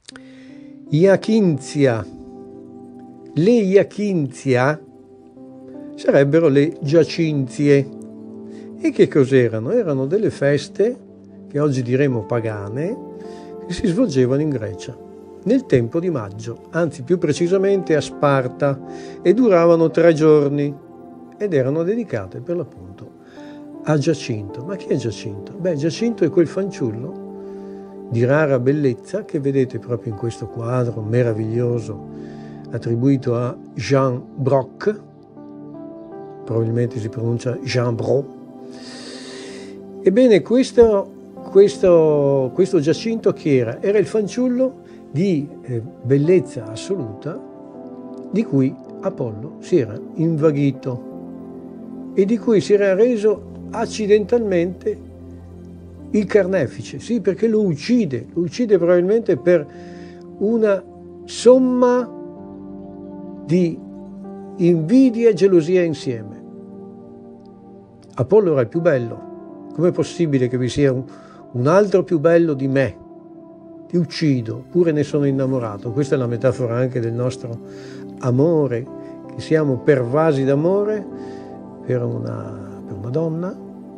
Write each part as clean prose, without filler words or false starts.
Iakintia. Le Iakintia sarebbero le giacinzie. E che cos'erano? Erano delle feste, che oggi diremo pagane, che si svolgevano in Grecia, nel tempo di maggio, anzi più precisamente a Sparta, e duravano 3 giorni, ed erano dedicate per l'appunto a Giacinto. Ma chi è Giacinto? Beh, Giacinto è quel fanciullo di rara bellezza che vedete proprio in questo quadro meraviglioso attribuito a Jean Brock, probabilmente si pronuncia Jean Brock. Ebbene, questo Giacinto chi era? Era il fanciullo di bellezza assoluta di cui Apollo si era invaghito e di cui si era reso accidentalmente il carnefice, sì, perché lo uccide probabilmente per una somma di invidia e gelosia insieme. Apollo era il più bello. Com'è possibile che vi sia un altro più bello di me? Ti uccido, pure ne sono innamorato. Questa è la metafora anche del nostro amore, che siamo pervasi d'amore per una donna,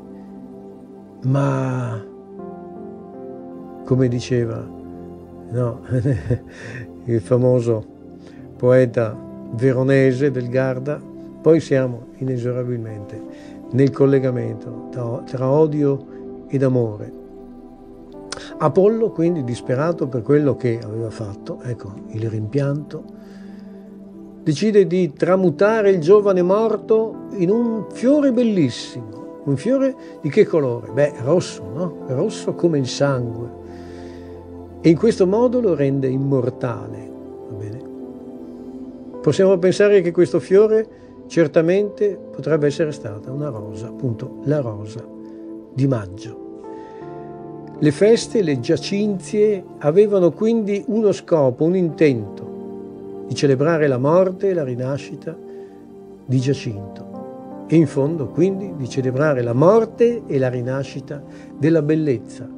ma come diceva, no, il famoso poeta veronese del Garda, poi siamo inesorabilmente nel collegamento tra odio ed amore. Apollo, quindi, disperato per quello che aveva fatto, ecco il rimpianto, decide di tramutare il giovane morto in un fiore bellissimo. Un fiore di che colore? Beh, rosso, no? Rosso come il sangue. E in questo modo lo rende immortale. Va bene? Possiamo pensare che questo fiore certamente potrebbe essere stata una rosa, appunto la rosa di maggio. Le feste, le giacinzie, avevano quindi uno scopo, un intento, di celebrare la morte e la rinascita di Giacinto e in fondo quindi di celebrare la morte e la rinascita della bellezza.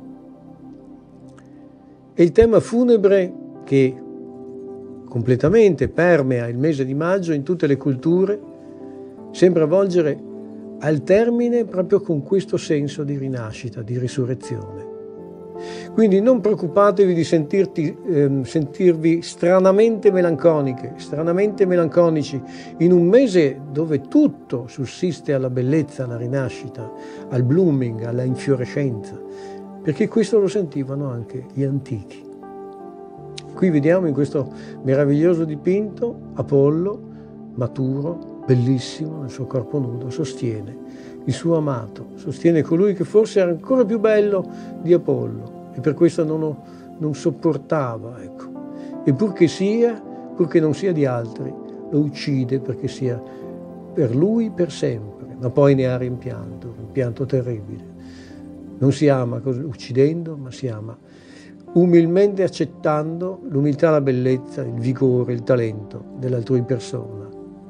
E il tema funebre che completamente permea il mese di maggio in tutte le culture, sembra volgere al termine proprio con questo senso di rinascita, di risurrezione. Quindi non preoccupatevi di sentirvi stranamente melanconiche, stranamente melanconici, in un mese dove tutto sussiste alla bellezza, alla rinascita, al blooming, alla infiorescenza, perché questo lo sentivano anche gli antichi. Qui vediamo in questo meraviglioso dipinto Apollo, maturo, bellissimo, nel suo corpo nudo, sostiene il suo amato, sostiene colui che forse era ancora più bello di Apollo e per questo non sopportava, ecco. E purché non sia di altri, lo uccide perché sia per lui per sempre, ma poi ne ha un rimpianto terribile. Non si ama uccidendo, ma si ama umilmente accettando l'umiltà, la bellezza, il vigore, il talento dell'altrui persona.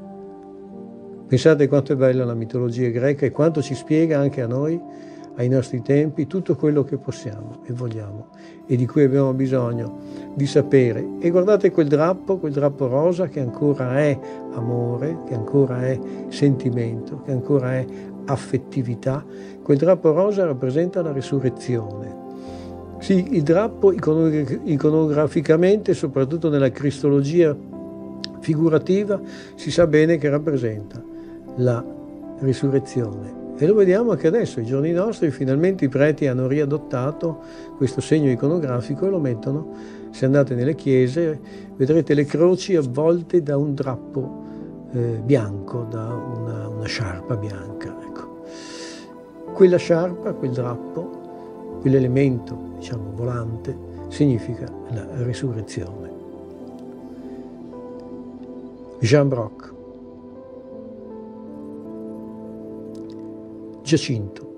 Pensate quanto è bella la mitologia greca e quanto ci spiega anche a noi, ai nostri tempi, tutto quello che possiamo e vogliamo e di cui abbiamo bisogno di sapere. E guardate quel drappo rosa che ancora è amore, che ancora è sentimento, che ancora è affettività. Quel drappo rosa rappresenta la risurrezione. Sì, il drappo iconograficamente, soprattutto nella cristologia figurativa, si sa bene che rappresenta la risurrezione. E lo vediamo anche adesso, ai giorni nostri, finalmente i preti hanno riadottato questo segno iconografico e lo mettono. Se andate nelle chiese vedrete le croci avvolte da un drappo bianco, da una sciarpa bianca. Ecco. Quella sciarpa, quel drappo, quell'elemento, diciamo, volante, significa la risurrezione. Jean Brock. Giacinto.